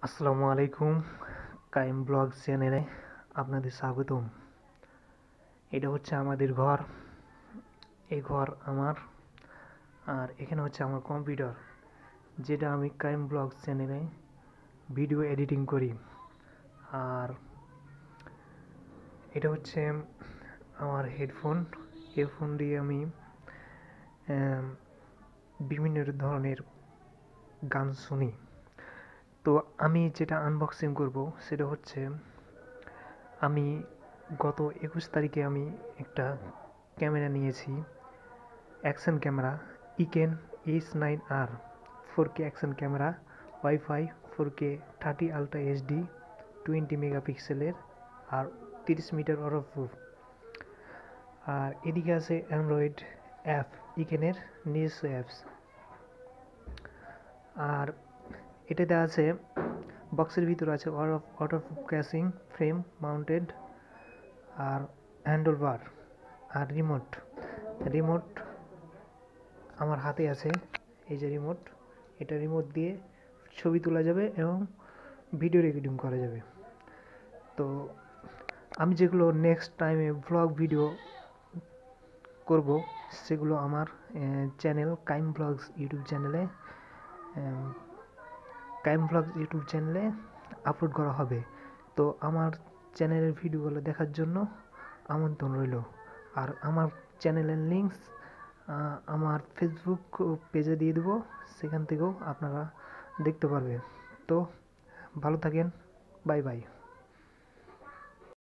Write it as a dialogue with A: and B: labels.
A: আসসালামু আলাইকুম। কাইম ব্লগ চ্যানেলে আপনাদের স্বাগতম। এটা হচ্ছে আমাদের ঘর। এই ঘর আমার, আর এখানে হচ্ছে আমার কম্পিউটার, যেটা আমি কাইম ব্লগ চ্যানেলে ভিডিও এডিটিং করি। আর এটা হচ্ছে আমার হেডফোন। হেডফোন দিয়ে আমি বিভিন্ন ধরনের গান শুনি। তো আমি যেটা আনবক্সিং করব সেটা হচ্ছে, আমি গত 21 তারিখে আমি একটা ক্যামেরা নিয়েছি, action camera EKEN H9R 4K action camera, wifi 4K 30 ultra HD 20 মেগাপিক্সেলের, আর 30 মিটার ওয়াটারপ্রুফ। আর এদিকে আছে অ্যান্ড্রয়েড অ্যাপ, ইকেনের নিজস্ব অ্যাপস। আর এটাতে আছে, বক্সের ভিতরে আছে ওয়াটারপ্রুফ ক্যাসিং, ফ্রেম মাউন্টেড, আর হ্যান্ডেল বার, আর রিমোট আমার হাতে আছে। এই যে রিমোট, এটা রিমোট দিয়ে ছবি তোলা যাবে এবং ভিডিও রেকর্ডিং করা যাবে। তো আমি যেগুলো নেক্সট টাইমে ভ্লগ ভিডিও করব সেগুলো আমার চ্যানেল কাইম ব্লগস ইউটিউব চ্যানেলে আপলোড করা হবে। তো আমার চ্যানেলের ভিডিওগুলো দেখার জন্য আমন্ত্রণ রইল। আর আমার চ্যানেলের লিঙ্কস আমার ফেসবুক পেজে দিয়ে দেবো, সেখান থেকেও আপনারা দেখতে পারবেন। তো ভালো থাকেন, বাই বাই।